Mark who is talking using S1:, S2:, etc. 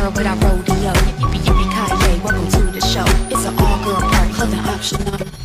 S1: girl without rodeo. Yippee yippee ki yay, welcome to the show. It's an all girl party, other optional.